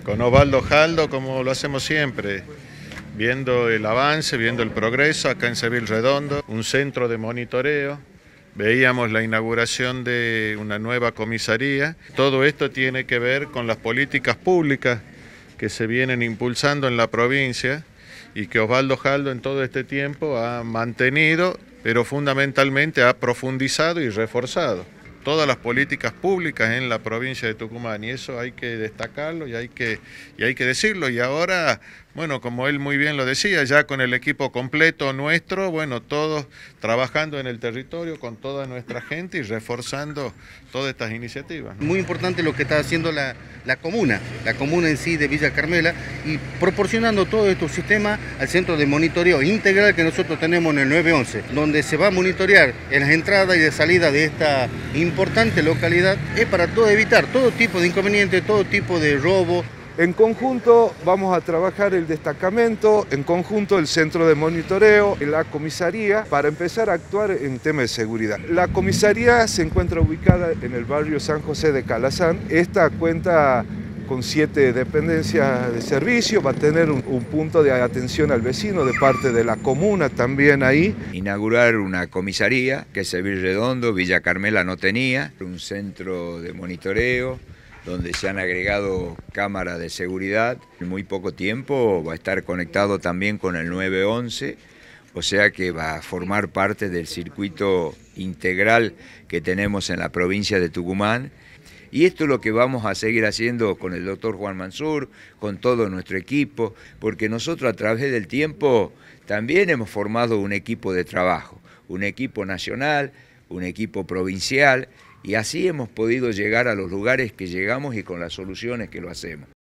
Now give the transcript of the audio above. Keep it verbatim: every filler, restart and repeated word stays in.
Con Osvaldo Jaldo, como lo hacemos siempre, viendo el avance, viendo el progreso acá en Seville Redondo, un centro de monitoreo. Veíamos la inauguración de una nueva comisaría. Todo esto tiene que ver con las políticas públicas que se vienen impulsando en la provincia y que Osvaldo Jaldo en todo este tiempo ha mantenido, pero fundamentalmente ha profundizado y reforzado todas las políticas públicas en la provincia de Tucumán, y eso hay que destacarlo y hay que, y hay que decirlo. Y ahora, bueno, como él muy bien lo decía, ya con el equipo completo nuestro, bueno, todos trabajando en el territorio con toda nuestra gente y reforzando todas estas iniciativas, ¿no? Muy importante lo que está haciendo la, la comuna, la comuna en sí de Villa Carmela, y proporcionando todo este sistema al centro de monitoreo integral que nosotros tenemos en el nueve once, donde se va a monitorear en las entradas y de salida de esta importante localidad, es para todo, evitar todo tipo de inconvenientes, todo tipo de robo. En conjunto vamos a trabajar el destacamento, en conjunto el centro de monitoreo, la comisaría, para empezar a actuar en temas de seguridad. La comisaría se encuentra ubicada en el barrio San José de Calazán. Esta cuenta con siete dependencias de servicio, va a tener un, un punto de atención al vecino de parte de la comuna también ahí. Inaugurar una comisaría que Seville Redondo, Villa Carmela no tenía, un centro de monitoreo, donde se han agregado cámaras de seguridad. En muy poco tiempo va a estar conectado también con el nueve once, o sea que va a formar parte del circuito integral que tenemos en la provincia de Tucumán. Y esto es lo que vamos a seguir haciendo con el doctor Juan Mansur, con todo nuestro equipo, porque nosotros a través del tiempo también hemos formado un equipo de trabajo, un equipo nacional, un equipo provincial, y así hemos podido llegar a los lugares que llegamos y con las soluciones que lo hacemos.